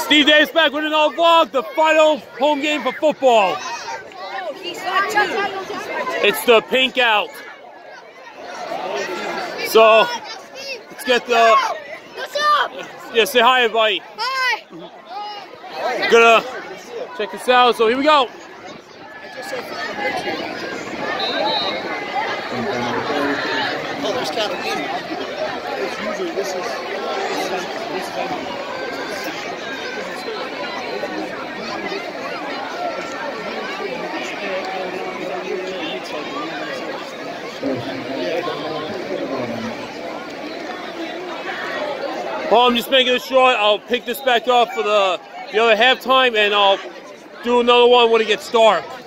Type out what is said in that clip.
Steve Davis back with another vlog, the final home game for football. It's the pink out. So, let's get the... What's up? Yeah, say hi, everybody. Hi. Gonna check this out, so here we go. Oh, there's Catalina. Usually this is Well, I'm just making it short. I'll pick this back up for the other halftime, and I'll do another one when it gets dark.